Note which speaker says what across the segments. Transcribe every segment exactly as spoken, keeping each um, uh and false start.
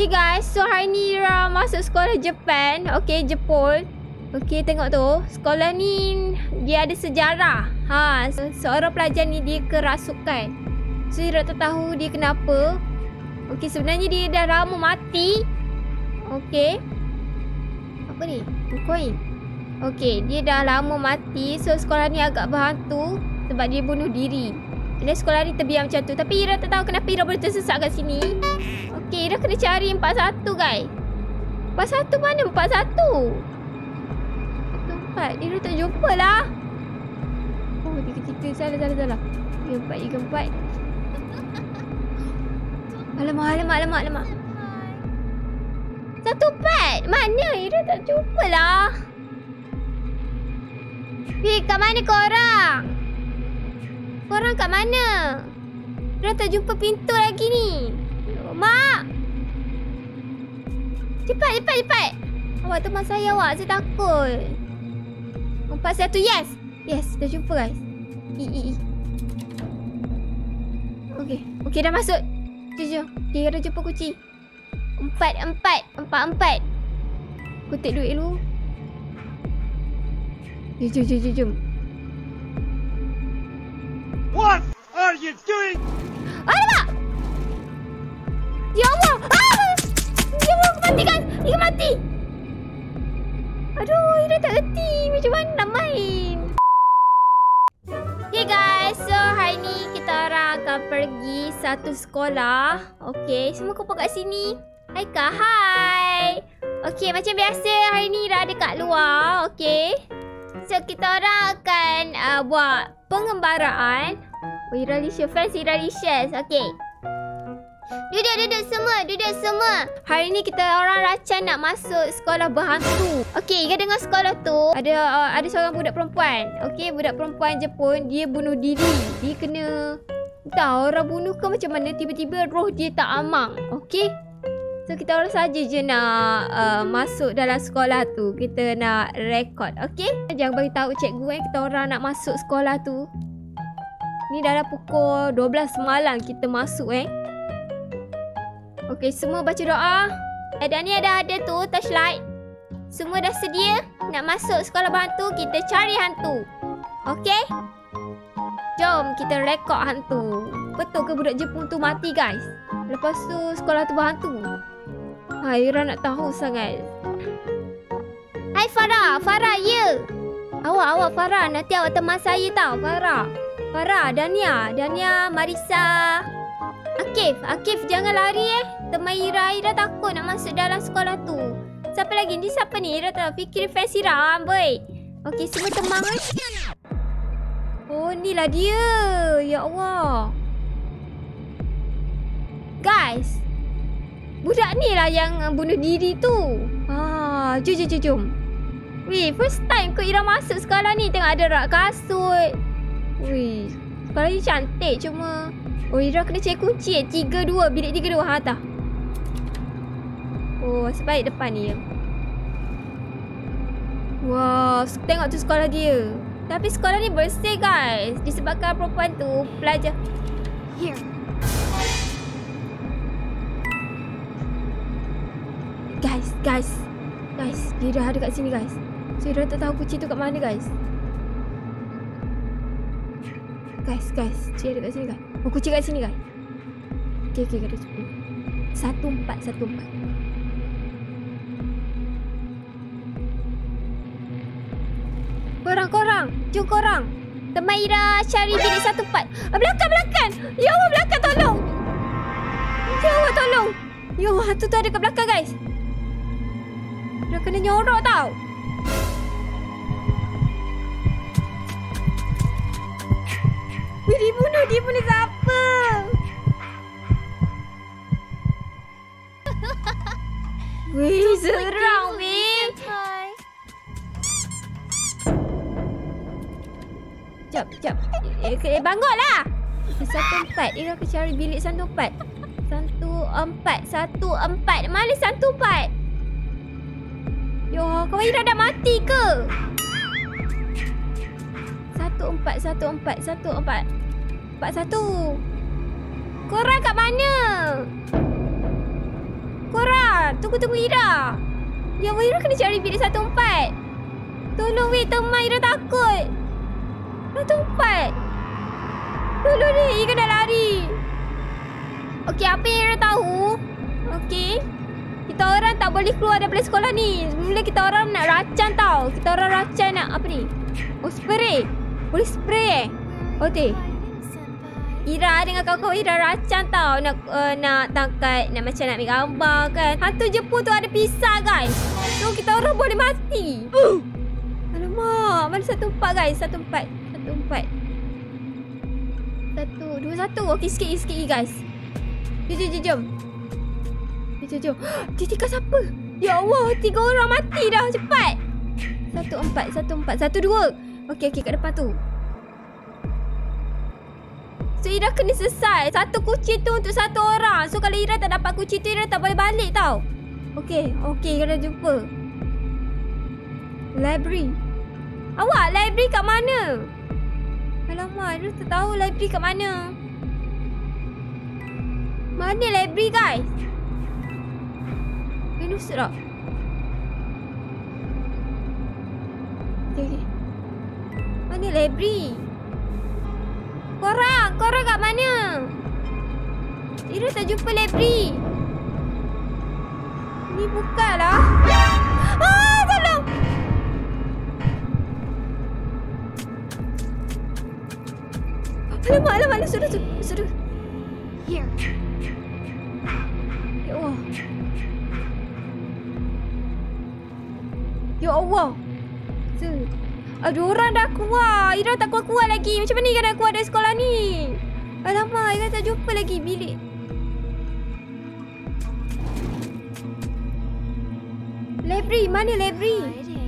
Speaker 1: Okay guys, so hari ni Ira masuk sekolah Jepun. Okay, Jepun. Okay, tengok tu. Sekolah ni dia ada sejarah. Ha, seorang pelajar ni dia kerasukan. So Ira tak tahu dia kenapa. Okay, sebenarnya dia dah lama mati. Okay. Apa ni? Koin. Okay, dia dah lama mati. So sekolah ni agak berhantu sebab dia bunuh diri. Dan sekolah ni terbiar macam tu. Tapi Ira tak tahu kenapa Ira boleh tersesat kat sini. Okay, Ira kena cari empat satu guys. empat satu mana empat satu? Empat. Ira tak jumpa lah. Oh, tiga tiga. Salah, salah, salah. Tiga empat, tiga empat. Alamak, alamak, alamak, alamak. Satu empat. Mana? Ira tak jumpa lah. Weh, kat mana korang? Korang kat mana? Ira tak jumpa pintu lagi ni. Mak! Cepat, cepat, cepat. Awak teman saya awak. Saya takut. Empat satu. Yes. Yes, dah jumpa guys. I, i, i. Okay. Okay, dah masuk. Jom, jom. Okay, dah jumpa kunci. Empat, empat. Empat, empat. Kutip duit dulu. Jom, jom, jom, jom, jom.
Speaker 2: What are you doing?
Speaker 1: Alamak! Ya Allah! Ah! Ya Allah, aku mati kan? Ira mati! Aduh, Ira tak erti macam mana nak main. Okay guys, so hari ni kita orang akan pergi satu sekolah. Okay, semua kumpul kat sini. Hai Kak, hai! Okay, macam biasa hari ni Ira ada kat luar. Okay. So, kita orang akan uh, buat pengembaraan. Oh, Ira licious, fancy Ira licious. Okay. Duduk, duduk semua, duduk semua. Hari ni kita orang rancang nak masuk sekolah berhantu. Okey, Ira dengar sekolah tu ada uh, ada seorang budak perempuan. Okey, budak perempuan Jepun, dia bunuh diri. Dia kena entah orang bunuh ke macam mana, tiba-tiba roh dia tak amang. Okey. So kita orang saja je nak uh, masuk dalam sekolah tu. Kita nak rekod. Okey. Jangan bagi tahu cikgu eh kita orang nak masuk sekolah tu. Ni dalam pukul dua belas malam kita masuk eh. Okey, semua baca doa. Eh, dan ni ada ada tu touchlight. Semua dah sedia nak masuk sekolah berhantu. Kita cari hantu. Okey? Jom kita rekod hantu. Betul ke budak Jepun tu mati guys? Lepas tu sekolah tu berhantu. Ha, Ira nak tahu sangat. Hai Farah, Farah ya. Awak, awak Farah. Nanti awak teman saya tau, Farah. Farah, Dania, Dania, Marisa. Akif, Akif jangan lari eh. Teman Ira, Ira takut nak masuk dalam sekolah tu. Siapa lagi? Ni siapa ni? Ira tak fikir fancy Ram, boy. Okey, semua teman eh. Oh, ni lah dia. Ya Allah. Guys. Budak ni lah yang bunuh diri tu. Ah, jom, jom, jom, jom. Weh, first time kot Ira masuk sekolah ni. Tengok ada rak kasut. Weh, sekolah ni cantik cuma... Oh, Ira kena cari kunci eh. Tiga dua. Bilik tiga dua. Ha, tak. Oh, sebalik depan ni. Wow, tengok tu sekolah dia. Tapi sekolah ni bersih guys. Disebabkan perempuan tu pelajar. Here. Guys, guys. Guys, dia dah ada kat sini guys. So, Ira tak tahu kunci tu kat mana guys. Guys, guys. Cik ada kat sini guys. Oh, kunci kat sini guys. Okay, okay, ada sepuluh. Satu empat, satu empat. Korang, korang. Jom korang. Teman Ira cari bilik satu empat. Ah, belakang, belakang. Ya Allah, belakang tolong. Ya Allah, tolong. Ya Allah, hantu tu ada kat belakang guys. Ira kena nyorok tau. Wih, dia bunuh. Dia bunuh siapa? Wih, seram weh. Jap, jap. Eh, eh, bangunlah. Satu empat. Ira akan cari bilik satu empat. Satu empat. Satu empat. Mana satu empat? Yo, kawan Ira dah mati ke? Satu empat. Satu empat. Satu empat. Empat satu. Korang kat mana? Korang, tunggu-tunggu Ira. Ya Allah, Ira kena cari bilik satu empat. Tolong weh, teman Ira takut. Satu empat. Tolong ni, Ira dah lari. Okey, apa yang Ira tahu? Okey. Kita orang tak boleh keluar daripada sekolah ni. Mula kita orang nak racan tau. Kita orang racan nak apa ni? Oh, spray. Boleh spray eh? Okey. Ira dengan kawan-kawan Ira racan tau. Nak uh, nak tangkat, nak macam nak ambil gambar kan. Hantu Jepun tu ada pisah guys. So kita orang boleh mati. Uh. Alamak. Mana satu empat guys. Satu empat. Satu empat. Satu. Dua satu. Okey, sikit lagi, sikit lagi guys. Jom, jom, jom, jom. Jom, jom. Dia tinggal siapa? Ya Allah, tiga orang mati dah. Cepat. Satu empat, satu empat, satu dua. Okey, okey, kat depan tu. So, Ira kena selesai. Satu kunci tu untuk satu orang. So, kalau Ira tak dapat kunci tu, Ira tak boleh balik tau. Okey, okey, Ira dah jumpa. Library. Awak, library kat mana? Alamak, Ira tak tahu library kat mana. Mana library guys? Kena usut tak? Okay, okay. Mana library? Korang, korang kat mana? Ira tak jumpa library. Ni bukanlah. Ah, tolong. Alamak, alamak, sudah, sudah, sudah. Here. Ya Allah. Ya Allah. Ada orang dah keluar. Ira tak keluar-keluar lagi. Macam mana Ira nak keluar dari sekolah ni? Alamak, Ira tak jumpa lagi bilik. Library, mana library?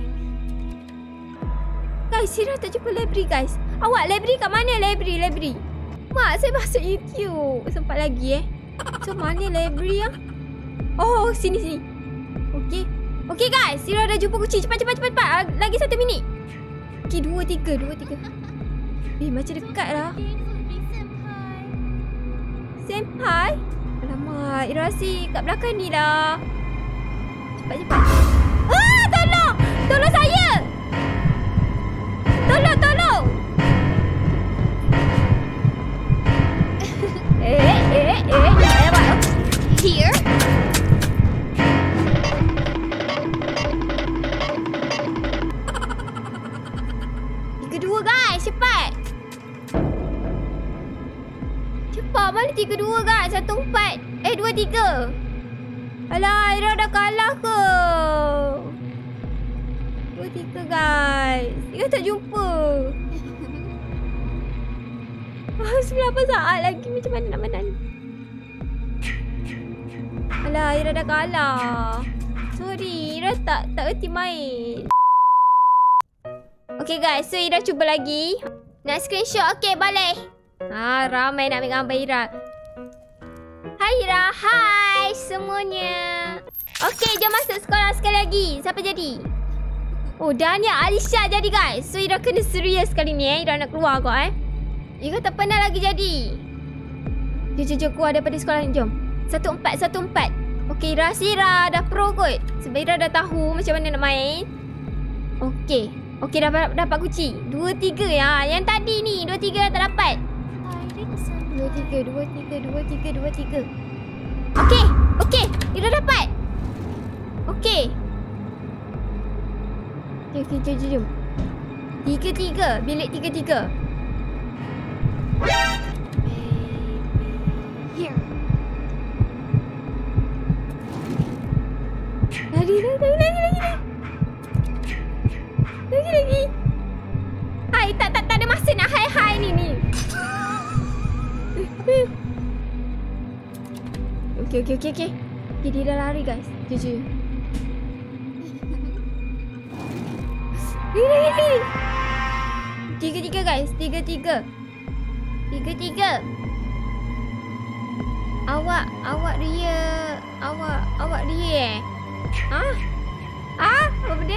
Speaker 1: Guys, Ira tak jumpa library guys. Awak, library kat mana library? Library. Mak, saya masuk YouTube. Sempat lagi eh. So, mana library ah? Oh, sini, sini. Okey. Okey guys, Ira dah jumpa kunci. Cepat, cepat, cepat, cepat. Lagi satu minit. Okey, dua, tiga, dua, tiga. Eh, macam dekat lah. Senpai? Alamak, Ira rasa kat belakang ni lah. Cepat, cepat. Ah, tolong! Tolong saya! Tolong, tolong! Eh, eh, eh. Alamak. Here. Tiga dua guys, cepat. Cepat, mana tiga dua guys? Satu empat. Eh, dua tiga. Alah, Ira dah kalah ke? Dua tiga guys. Ira tak jumpa. Berapa saat lagi? Macam mana nak menang? Alah, Ira dah kalah. Sorry, Ira tak tak erti main. Okay guys, so Ira cuba lagi. Nak screenshot, okay balik. Ah, ramai nak ambil gambar Ira. Hai Ira, hai semuanya. Okay, jom masuk sekolah sekali lagi. Siapa jadi? Oh, Dania, Alisha jadi guys. So Ira kena serius kali ni eh. Ira nak keluar kau eh. Ira tak pernah lagi jadi. Jom, jom, jom keluar daripada sekolah ni, jom. Satu empat, satu empat. Okay, Ira rasa Ira dah pro kot. Sebab Ira dah tahu macam mana nak main. Okay. Okay, dah dapat kunci. Dua, tiga ya. Yang tadi ni, dua, tiga tak dapat. Dua, tiga, dua, tiga, dua, tiga, dua, tiga. Okay, okay. Ira dapat. Okay. Okay, okay, jom, jom, jom. Tiga, tiga. Bilik tiga, tiga. Here. Lari, lari, lari, lari, lari. Lagi, lagi. Hai, tak, tak, tak ada masa nak hai-hai ni, ni. Okay, okay, okay, okay. Okay, dia dah lari, guys. Jom, jom. Lari, lari, lari. Tiga, tiga, guys. Tiga, tiga. Tiga, tiga. Awak, awak ria. Awak, awak ria eh? Ha? Ha? Apa benda?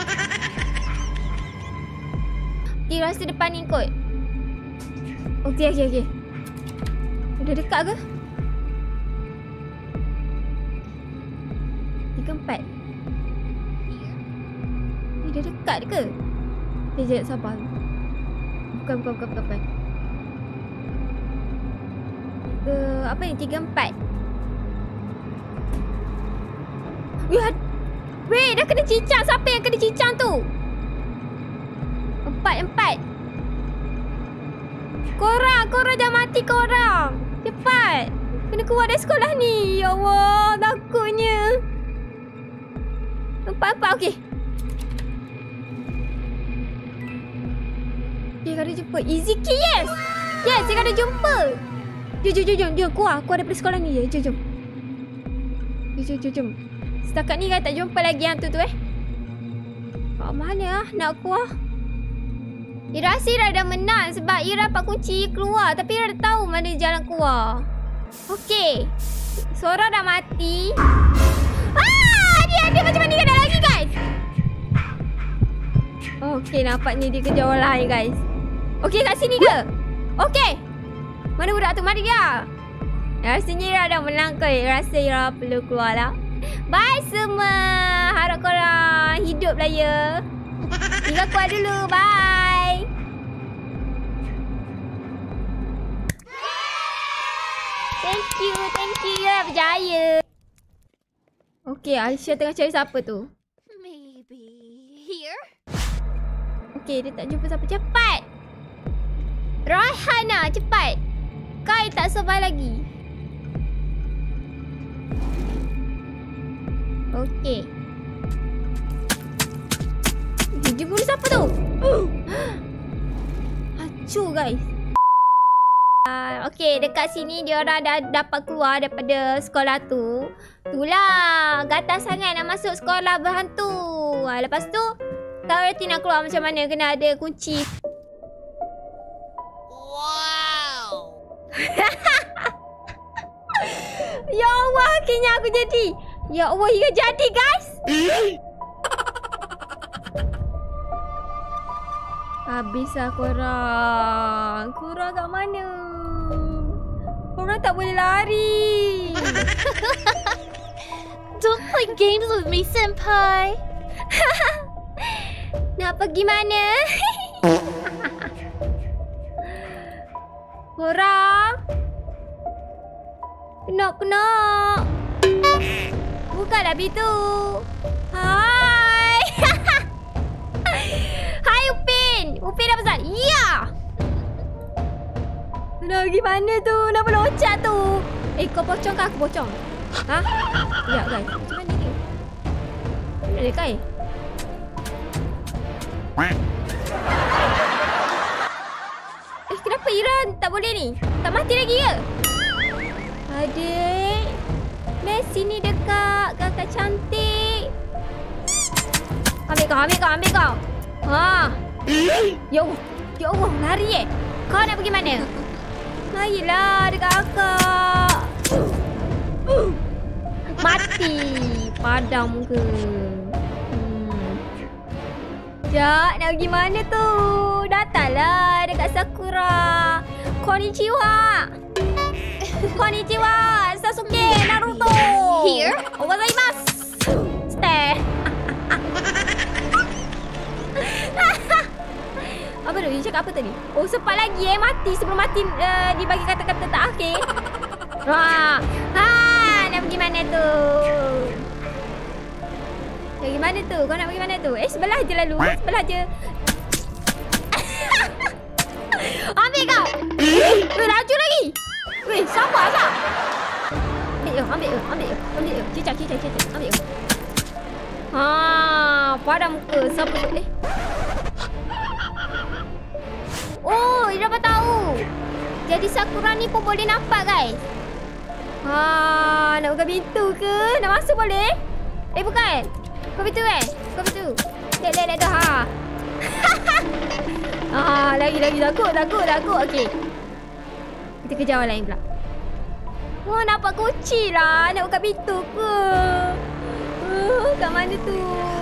Speaker 1: Okay, rasa depan ni kot. Okay, okay, okay. Dah dekat ke? Tiga empat. Ni dia dekat ke? Sekejap, sabar. Bukan, bukan, bukan, bukan, bukan. Tiga, apa ni? Tiga empat. Weh, weh, dah kena cincang. Siapa yang kena cincang tu? Empat, empat. Korang, korang jangan mati korang. Cepat. Kena keluar dari sekolah ni. Ya Allah, takutnya. Empat, empat, okey. Dia kena jumpa. Easy key, yes. Yes, dia kena jumpa. Jom, jom, jom, jom, jom. Keluar, keluar daripada sekolah ni. Jom, jom. Jom, jom, jom, jom. Setakat ni kan tak jumpa lagi hantu tu eh. Kat mana lah nak keluar? Ira rasa Ira dah menang sebab Ira dapat kunci keluar. Tapi Ira dah tahu mana jalan keluar. Okey. Sora dah mati. Ah, dia dia macam mana kena lagi guys? Okey, nampaknya dia kejar orang lain guys. Okey, kat sini ke? Okey. Mana budak tu? Mari dia. Rasanya Ira dah menang kot. Rasa Ira perlu keluar lah. Bye semua. Harap korang hidup lah ya. Ira keluar dulu. Bye. Thank you. Thank you. Ira berjaya. Okey, Aisyah tengah cari siapa tu?
Speaker 3: Maybe here.
Speaker 1: Okey, dia tak jumpa siapa. Cepat. Raihana, cepat. Kai tak survive lagi. Okey. Dia bunuh siapa tu? Hancur guys. Uh, Okey, dekat sini dia orang dah dapat keluar daripada sekolah tu. Itulah, gatal sangat nak masuk sekolah berhantu. Uh, lepas tu, tak reti nak keluar macam mana. Kena ada kunci.
Speaker 3: Wow.
Speaker 1: Ya Allah, akhirnya aku jadi. Ya Allah, ia jadi guys. Habislah korang. Korang kat mana? Korang tak boleh lari.
Speaker 3: Don't play games with me, senpai.
Speaker 1: Nak pergi mana? Korang. Kenok-kenok. Bukalah pintu. Hai. Hai Upin. Upin dah besar. Ya. Nak pergi mana tu? Nak meloncat tu. Eh, kau pocong ke aku pocong? Ha? Ya guys. Macam mana ni? Mana dia kai? Eh, kenapa Ira tak boleh ni? Tak mati lagi ke? Adik. Mess sini dekat. Kakak cantik. Ambil kau, ambil kau, ambil kau. Ha. Ya Allah. Ya Allah, lari eh. Kau nak pergi mana? Marilah dekat kakak. Mati. Padam ke? Hmm. Jak, nak pergi mana tu? Datanglah dekat Sakura. Konnichiwa. Konnichiwa. Sasuke Naruto.
Speaker 3: Here.
Speaker 1: Gozaimasu. Stay. Apa tu? Dia cakap apa tadi? Oh, sempat lagi eh mati sebelum mati uh, dibagi kata-kata tak akhir. Ha. Ha, nak pergi mana tu? Nak pergi mana tu? Kau nak pergi mana tu? Eh, sebelah je lalu. Sebelah je. Ambil kau. Weh, laju lagi. Weh, sabar tak? Ambil je, ambil je, ambil je. Ambil je. Cicak, cicak, cicak. Ambil je. Ha, pada muka. Siapa tu? Eh. Oh, dia dapat tahu. Jadi Sakura ni pun boleh nampak guys. Ha, nak buka pintu ke? Nak masuk boleh? Eh, bukan. Buka pintu kan? Buka pintu. Lihat, lihat, lihat tu. Ha. Ah, lagi, lagi. Takut, takut, takut. Okey. Kita kejar orang lain pula. Wah, oh, nampak kunci lah. Nak buka pintu ke? Uh, kat mana tu?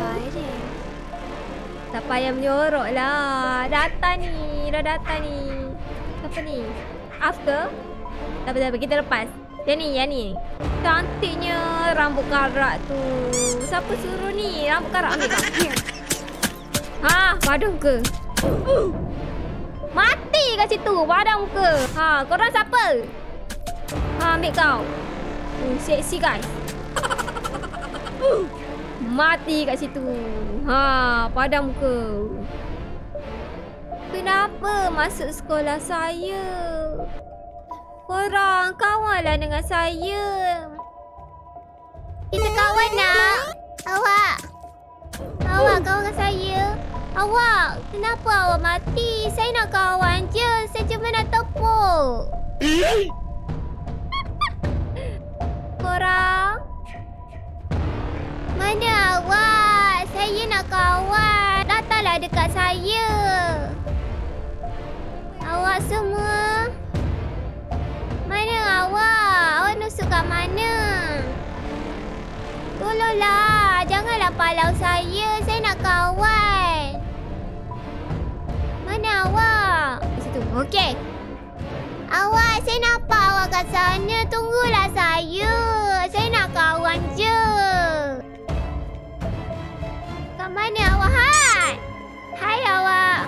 Speaker 1: Tak payah menyorok lah. Datang ni. Dah datang ni. Apa ni? After? Tak apa, tak apa. Kita lepas. Yang ni, yang ni. Cantiknya rambut karak tu. Siapa suruh ni? Rambut karak ambil kau. Ha, padam ke? Mati kat situ, padam ke? Ha, korang siapa? Ha, ambil kau. Oh, seksi guys. Mati kat situ. Ha, padam ke? Kenapa masuk sekolah saya? Korang kawanlah dengan saya. Kita kawan nak. Awak. Awak kawan dengan saya. Awak, kenapa awak mati? Saya nak kawan je. Saya cuma nak tepuk. Korang. Mana awak? Saya nak kawan. Datanglah dekat saya. Awak semua. Mana awak? Awak nusuk kat mana? Tolonglah. Janganlah palau saya. Saya nak kawan. Mana awak? Di situ. Okey. Awak, saya nampak awak kat sana. Tunggulah saya. Saya nak kawan je. Kat mana awak? Hai. Hai awak.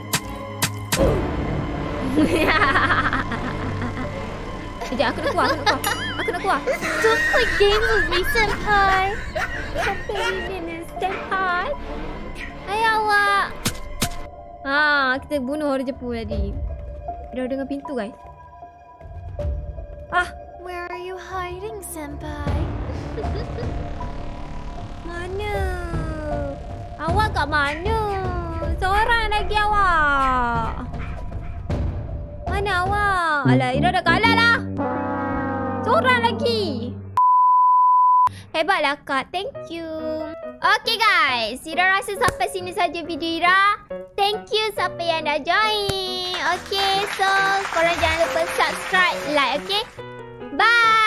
Speaker 1: Sekejap, aku nak keluar, aku nak keluar. Aku nak keluar.
Speaker 3: Don't play games with me, Senpai.
Speaker 1: Sampai ni, senpai. Hai awak. Ha, kita bunuh orang Jepun tadi. Dah dengar pintu guys. Ah,
Speaker 3: Where are you hiding, Senpai?
Speaker 1: mana? Awak kat mana? Seorang lagi awak. Mana awak? Alah, Ira dah kalah lah. Seorang lagi. Hebatlah Kak. Thank you. Okay guys. Ira rasa sampai sini saja video Ira. Thank you siapa yang dah join. Okay. So, korang jangan lupa subscribe, like. Okay. Bye.